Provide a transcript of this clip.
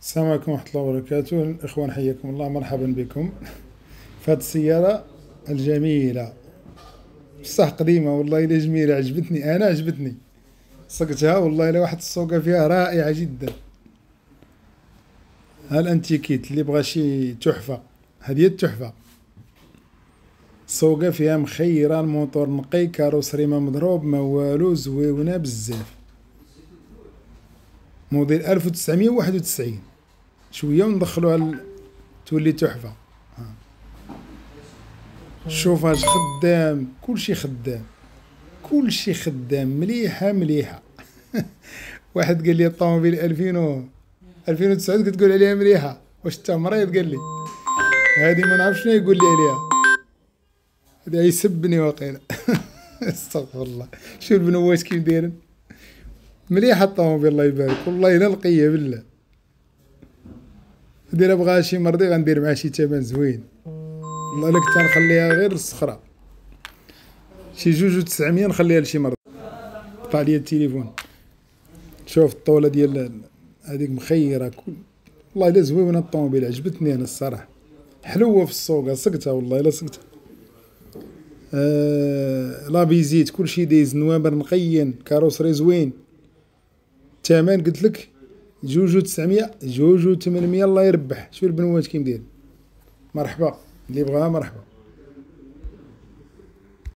السلام عليكم ورحمة الله وبركاته. الإخوان حياكم الله، مرحبا بكم في هذه السيارة الجميلة. بصح قديمة والله إلا جميلة، عجبتني، أنا عجبتني سقتها والله إلا واحد السوقة فيها رائعة جدا. ها الأنتيكيت اللي بغى شي تحفة، هذه هي التحفة. السوقة فيها مخيرة، الموتور نقي، كاروسري ما مضروب ما والو، زويونة بزاف. موديل 1991 شوية وندخلوها تولي تحفة. الشوفاج خدام، كلشي خدام، كلشي خدام، مليحة مليحة. واحد قال لي الطوموبيل 2009 كتقول عليها مليحة، واش انت مريض؟ قال لي هادي ما نعرف شنو يقول لي عليها، هذا يسبني واقيلا. استغفر الله. شوف البنوات كيف دايرين، مليحة الطوموبيل الله يبارك، والله الا نقية بالله. هادي الا بغاها شي مرضي غندير معاه شي تمن زوين، والله الا كنت غنخليها غير الصخرة، شي 2900 نخليها لشي مرض. قطع لي التليفون. شوف الطولة ديال هذيك مخيرة، والله الا زوينة الطوموبيل، عجبتني انا الصراحة، حلوة في السوق، سقتها والله الا سقتها. لا فيزيت كلشي دايز، نوامر نقيين، كاروسري زوين. الثمن قلت لك 2900 2800 الله يربح. شوف البنوات كيف داير. مرحبا اللي بغاها مرحبا.